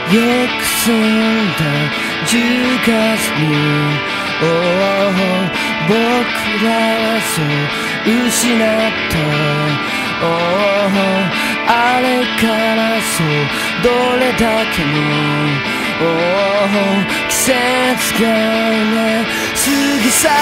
よく澄んだ10月に、僕らはそう失った、あれからそうどれだけの季節がね過ぎ去った。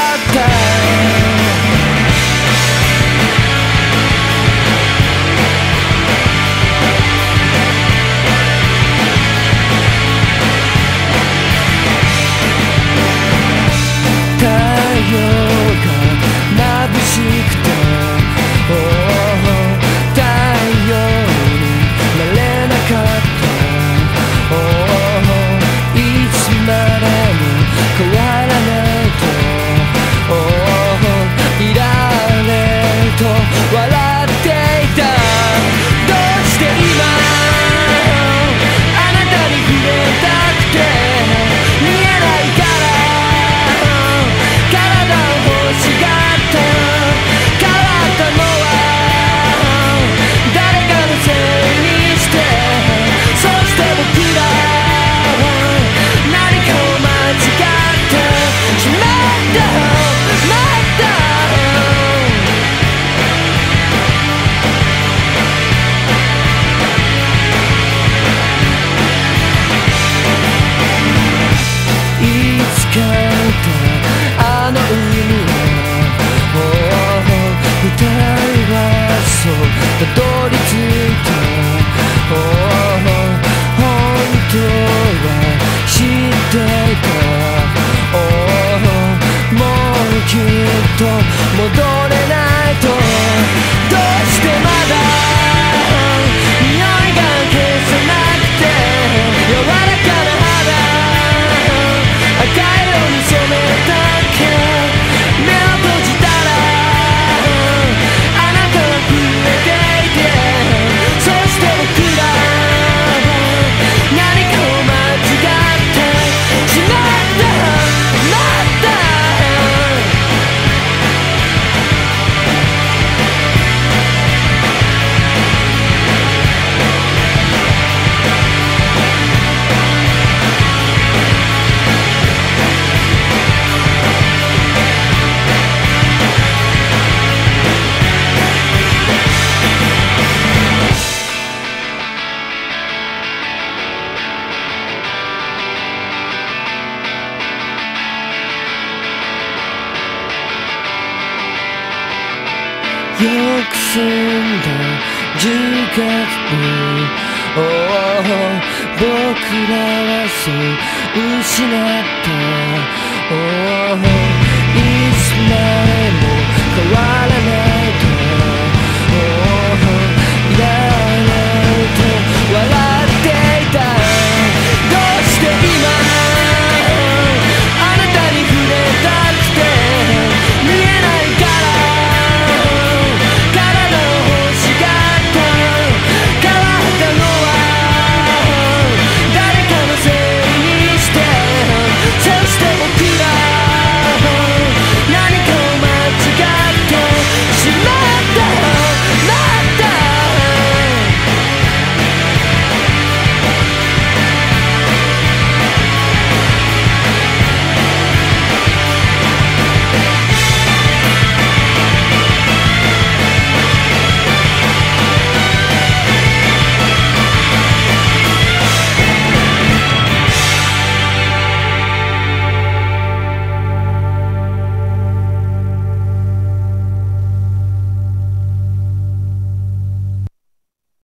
あの海は二人はそうたどり着いた。本当は知っていた。もうきっと戻れないと。どうしてまだ匂いが消せなくて、柔らかな肌赤い色に染めたっけ。目を閉じたらあなたは震えていて、そして僕らは何かを間違ってしまった。よく澄んだ10月に、僕らはそう失った。いつまで